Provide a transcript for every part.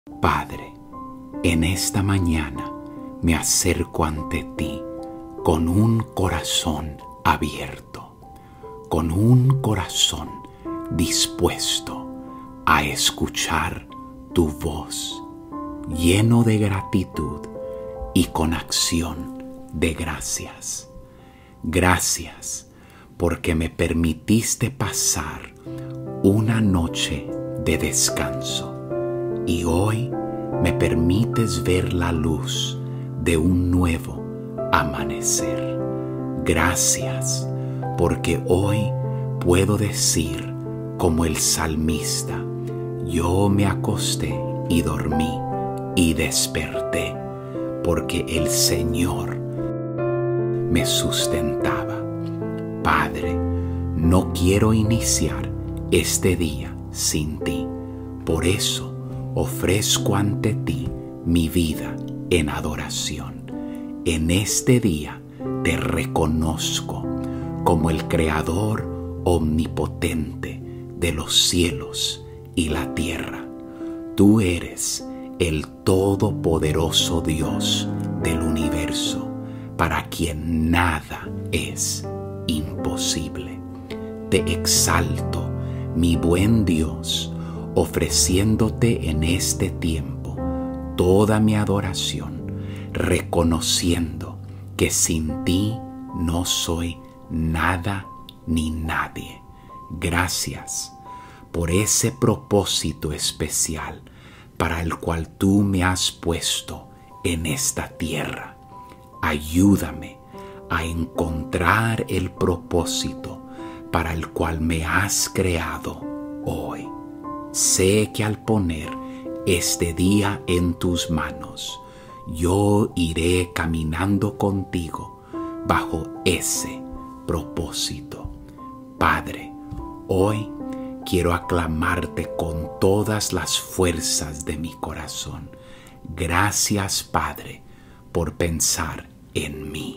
Padre, en esta mañana me acerco ante ti con un corazón abierto, con un corazón dispuesto a escuchar tu voz, lleno de gratitud y con acción de gracias. Gracias porque me permitiste pasar una noche de descanso y hoy me permites ver la luz de un nuevo amanecer. Gracias porque hoy puedo decir como el salmista: yo me acosté y dormí y desperté porque el Señor me sustentaba. Padre, no quiero iniciar este día sin ti. Por eso ofrezco ante ti mi vida en adoración. En este día te reconozco como el Creador omnipotente de los cielos y la tierra. Tú eres el todopoderoso Dios del universo, para quien nada es imposible. Te exalto, mi buen Dios, ofreciéndote en este tiempo toda mi adoración, reconociendo que sin ti no soy nada ni nadie. Gracias por ese propósito especial para el cual tú me has puesto en esta tierra. Ayúdame a encontrar el propósito para el cual me has creado hoy. Sé que al poner este día en tus manos, yo iré caminando contigo bajo ese propósito. Padre, hoy quiero aclamarte con todas las fuerzas de mi corazón. Gracias, Padre, por pensar en mí.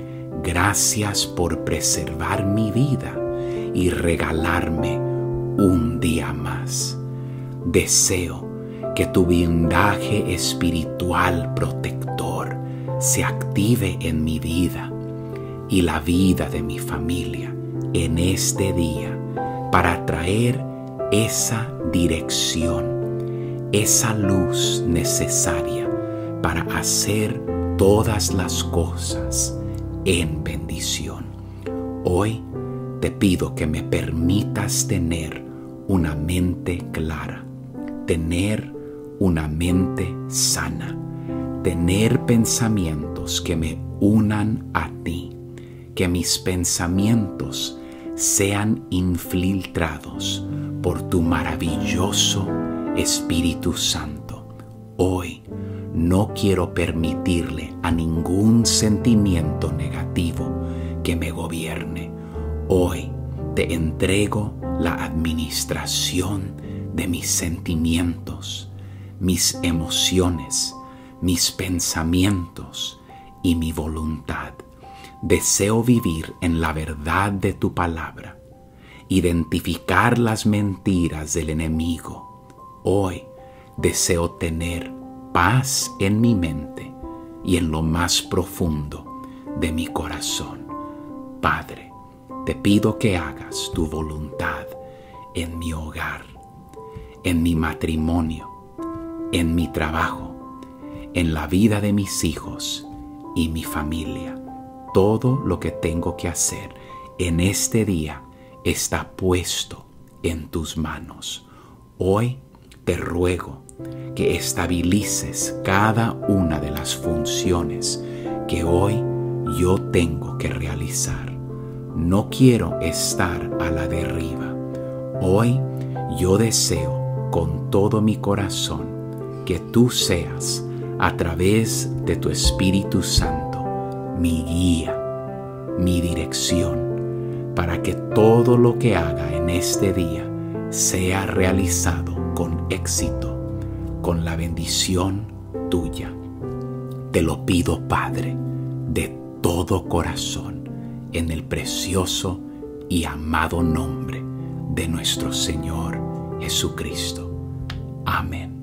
Gracias por preservar mi vida y regalarme un día más. Deseo que tu blindaje espiritual protector se active en mi vida y la vida de mi familia en este día para traer esa dirección, esa luz necesaria para hacer todas las cosas en bendición. Hoy te pido que me permitas tener una mente clara, tener una mente sana, tener pensamientos que me unan a ti, que mis pensamientos sean infiltrados por tu maravilloso Espíritu Santo. Hoy no quiero permitirle a ningún sentimiento negativo que me gobierne. Hoy te entrego la administración de mis sentimientos, mis emociones, mis pensamientos y mi voluntad. Deseo vivir en la verdad de tu palabra, identificar las mentiras del enemigo. Hoy deseo tener paz en mi mente y en lo más profundo de mi corazón. Padre, te pido que hagas tu voluntad en mi hogar, en mi matrimonio, en mi trabajo, en la vida de mis hijos y mi familia. Todo lo que tengo que hacer en este día está puesto en tus manos. Hoy te ruego que estabilices cada una de las funciones que hoy yo tengo que realizar. No quiero estar a la deriva. Hoy yo deseo con todo mi corazón que tú seas, a través de tu Espíritu Santo, mi guía, mi dirección, para que todo lo que haga en este día sea realizado con éxito, con la bendición tuya. Te lo pido, Padre, de todo corazón, en el precioso y amado nombre de nuestro Señor Jesucristo. Amén.